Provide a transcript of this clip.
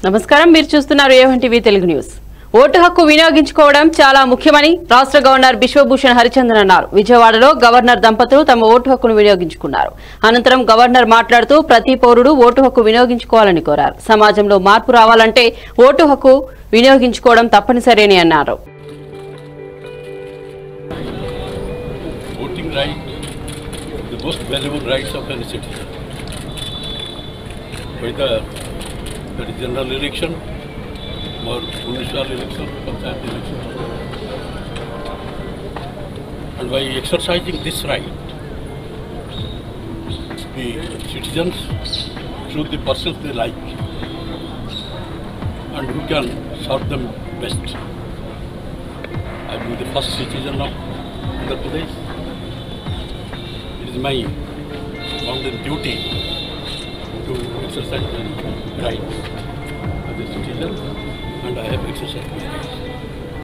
నమస్కారం మీరు చూస్తున్నారు A one TV Telugu news. Vote హక్కు వినియోగించుకోవడం చాలా ముఖ్యమని రాష్ట్ర గవర్నర్ బిశ్వభూషణ్ హరిచందన్ అన్నారు. విజయవాడలో గవర్నర్ దంపతులు తమ ఓటు హక్కును వినియోగించుకున్నారు. అనంతరం గవర్నర్ మాట్లాడుతూ ప్రతి పౌరుడు ఓటు హక్కు వినియోగించుకోవాలని కోరారు. సమాజంలో మార్పు రావాలంటే ఓటు హక్కు వినియోగించుకోవడం తప్పనిసరి అని అన్నారు. Voting right, the most valuable rights of any citizen. Whether that is general election or municipal election, panchayat election. And by exercising this right, the citizens choose the persons they like and who can serve them best. I am the first citizen of Andhra Pradesh. It is my bounden duty to exercise my rights as a citizen, and I have exercised my rights.